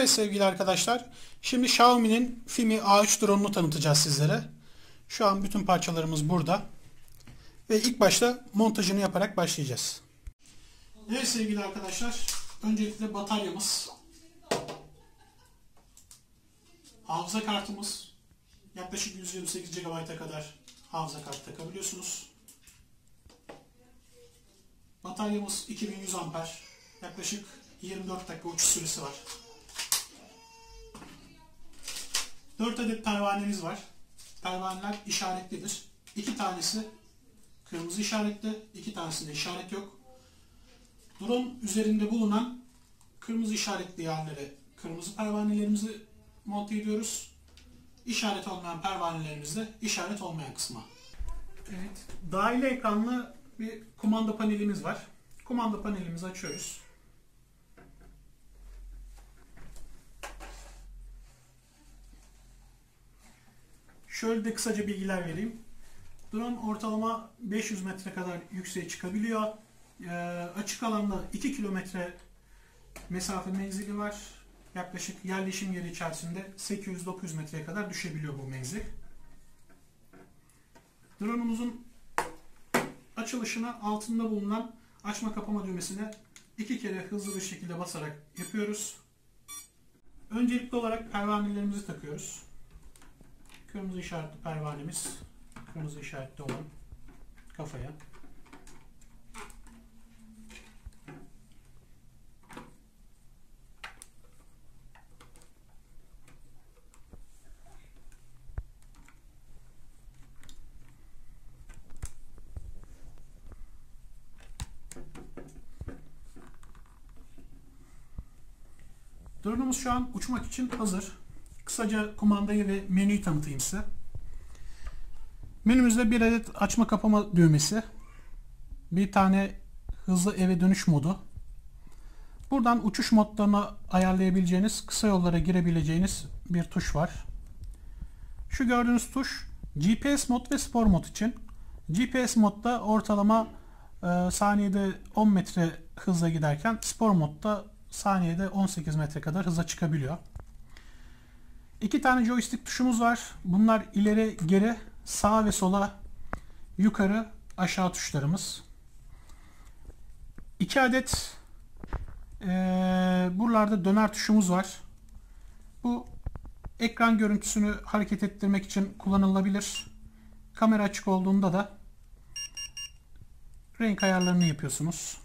Evet sevgili arkadaşlar, şimdi Xiaomi'nin Fimi A3 drone'unu tanıtacağız sizlere. Şu an bütün parçalarımız burada. Ve ilk başta montajını yaparak başlayacağız. Evet sevgili arkadaşlar, öncelikle bataryamız, hafıza kartımız, yaklaşık 128 GB'a kadar hafıza kartı takabiliyorsunuz. Bataryamız 2100 amper, yaklaşık 24 dakika uçuş süresi var. 4 adet pervanemiz var. Pervaneler işaretlidir. 2 tanesi kırmızı işaretli, 2 tanesinde işaret yok. Drone üzerinde bulunan kırmızı işaretli yerlere kırmızı pervanelerimizi monte ediyoruz. İşaret olmayan pervanelerimizde işaret olmayan kısma. Evet, dahili ekranlı bir kumanda panelimiz var. Kumanda panelimizi açıyoruz. Şöyle de kısaca bilgiler vereyim. Drone ortalama 500 metre kadar yükseğe çıkabiliyor. Açık alanda 2 kilometre mesafe menzili var. Yaklaşık yerleşim yeri içerisinde 800-900 metreye kadar düşebiliyor bu menzil. Drone'umuzun açılışını altında bulunan açma kapama düğmesine 2 kere hızlı bir şekilde basarak yapıyoruz. Öncelikli olarak pervanelerimizi takıyoruz. Kırmızı işaretli pervanemiz, kırmızı işaretli olan kafaya. Drone'umuz şu an uçmak için hazır. Kısaca kumandayı ve menüyü tanıtayım size. Menümüzde bir adet açma kapama düğmesi, bir tane hızlı eve dönüş modu. Buradan uçuş modlarını ayarlayabileceğiniz, kısa yollara girebileceğiniz bir tuş var. Şu gördüğünüz tuş GPS mod ve spor mod için. GPS modda ortalama saniyede 10 metre hızla giderken spor modda saniyede 18 metre kadar hıza çıkabiliyor. 2 tane joystick tuşumuz var. Bunlar ileri, geri, sağa ve sola, yukarı, aşağı tuşlarımız. 2 adet buralarda döner tuşumuz var. Bu ekran görüntüsünü hareket ettirmek için kullanılabilir. Kamera açık olduğunda da renk ayarlarını yapıyorsunuz.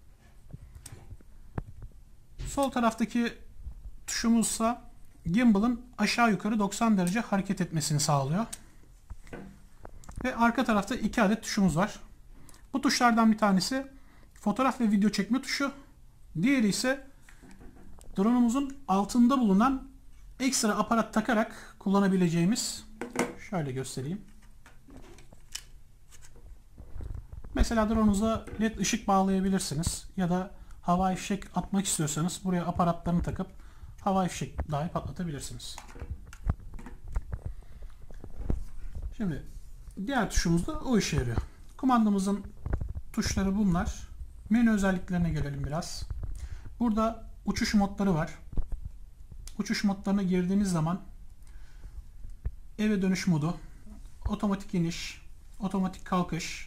Sol taraftaki tuşumuzsa gimbal'ın aşağı yukarı 90 derece hareket etmesini sağlıyor. Ve arka tarafta 2 adet tuşumuz var. Bu tuşlardan bir tanesi fotoğraf ve video çekme tuşu. Diğeri ise drone'umuzun altında bulunan ekstra aparat takarak kullanabileceğimiz, şöyle göstereyim. Mesela drone'unuza led ışık bağlayabilirsiniz ya da havai fişek atmak istiyorsanız buraya aparatlarını takıp havai fişek dahi patlatabilirsiniz. Şimdi diğer tuşumuz da o işe yarıyor. Kumandamızın tuşları bunlar. Menü özelliklerine gelelim biraz. Burada uçuş modları var. Uçuş modlarına girdiğiniz zaman eve dönüş modu, otomatik iniş, otomatik kalkış,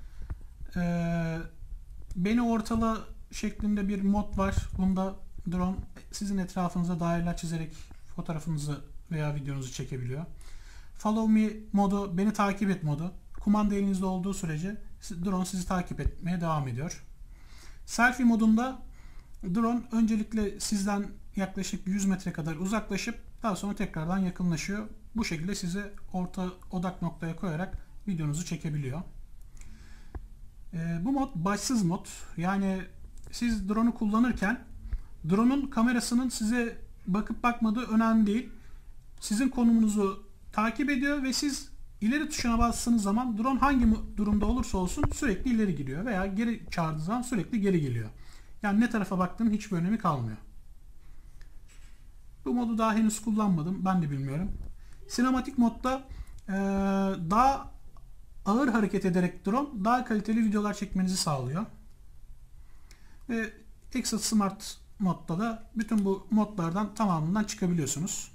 beni ortala şeklinde bir mod var. Bunda drone sizin etrafınıza daireler çizerek fotoğrafınızı veya videonuzu çekebiliyor. Follow me modu, beni takip et modu. Kumanda elinizde olduğu sürece drone sizi takip etmeye devam ediyor. Selfie modunda drone öncelikle sizden yaklaşık 100 metre kadar uzaklaşıp daha sonra tekrardan yakınlaşıyor. Bu şekilde sizi orta odak noktaya koyarak videonuzu çekebiliyor. Bu mod başsız mod. Yani siz drone'u kullanırken drone'un kamerasının size bakıp bakmadığı önemli değil. Sizin konumunuzu takip ediyor ve siz ileri tuşuna bastığınız zaman drone hangi durumda olursa olsun sürekli ileri gidiyor veya geri çağırdığı zaman sürekli geri geliyor. Yani ne tarafa baktığının hiçbir önemi kalmıyor. Bu modu daha henüz kullanmadım. Ben de bilmiyorum. Sinematik modda daha ağır hareket ederek drone daha kaliteli videolar çekmenizi sağlıyor. Ve Exit Smart modda da bütün bu modlardan tamamından çıkabiliyorsunuz.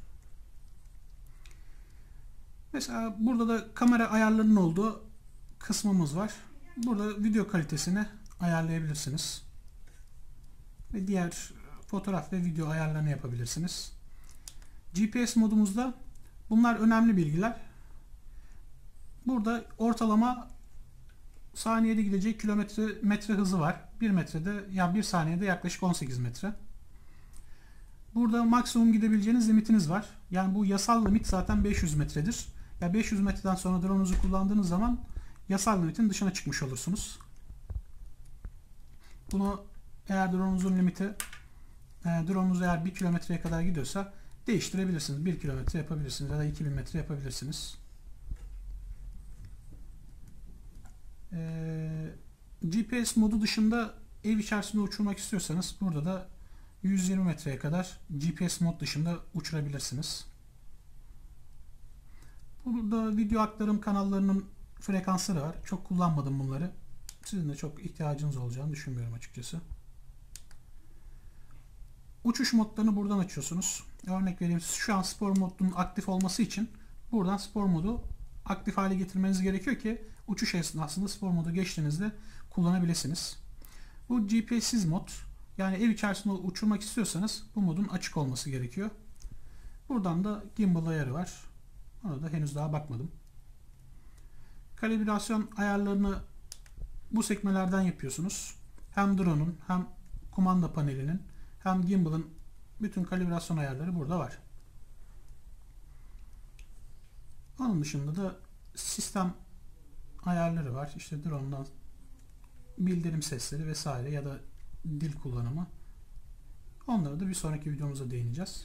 Mesela burada da kamera ayarlarının olduğu kısmımız var. Burada video kalitesini ayarlayabilirsiniz. Ve diğer fotoğraf ve video ayarlarını yapabilirsiniz. GPS modumuzda bunlar önemli bilgiler. Burada ortalama saniyede gidecek metre hızı var. 1 metrede, yani 1 saniyede yaklaşık 18 metre. Burada maksimum gidebileceğiniz limitiniz var. Yani bu yasal limit zaten 500 metredir. Ya 500 metreden sonra drone'unuzu kullandığınız zaman yasal limitin dışına çıkmış olursunuz. Bunu eğer drone'unuzun limiti drone'unuz eğer 1 kilometreye kadar gidiyorsa değiştirebilirsiniz. 1 kilometre yapabilirsiniz ya da 2000 metre yapabilirsiniz. GPS modu dışında ev içerisinde uçurmak istiyorsanız burada da 120 metreye kadar GPS mod dışında uçurabilirsiniz. Burada video aktarım kanallarının frekansları var. Çok kullanmadım bunları. Sizin de çok ihtiyacınız olacağını düşünmüyorum açıkçası. Uçuş modlarını buradan açıyorsunuz. Örnek vereyim, şu an spor modunun aktif olması için buradan spor modu aktif hale getirmeniz gerekiyor ki uçuş esnasında spor modu geçtiğinizde kullanabilirsiniz. Bu GPS'siz mod, yani ev içerisinde uçurmak istiyorsanız bu modun açık olması gerekiyor. Buradan da gimbal ayarı var. Ona da henüz daha bakmadım. Kalibrasyon ayarlarını bu sekmelerden yapıyorsunuz. Hem drone'un hem kumanda panelinin hem gimbal'ın bütün kalibrasyon ayarları burada var. Onun dışında da sistem ayarları var. İşte drone'dan bildirim sesleri vesaire ya da dil kullanımı. Onlara da bir sonraki videomuzda değineceğiz.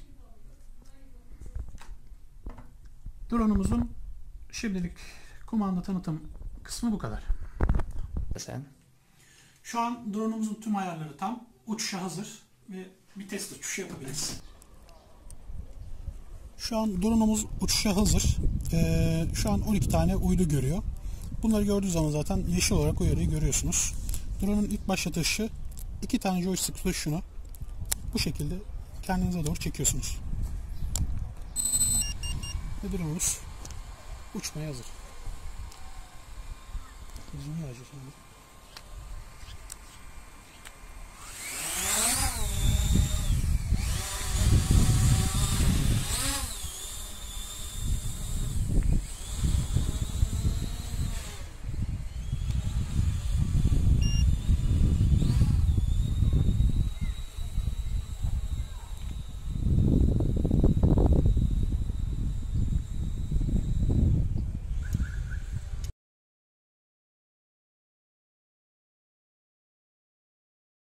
Drone'umuzun şimdilik kumanda tanıtım kısmı bu kadar. Şu an drone'umuzun tüm ayarları tam. Uçuşa hazır ve bir test uçuşu yapabiliriz. Şu an drone'umuz uçuşa hazır. Şu an 12 tane uydu görüyor. Bunları gördüğü zaman zaten yeşil olarak uyarıyı görüyorsunuz. Drone'un ilk başlatışı 2 tane joystick tuşunu bu şekilde kendinize doğru çekiyorsunuz. Ve drone'umuz uçmaya hazır. Şimdi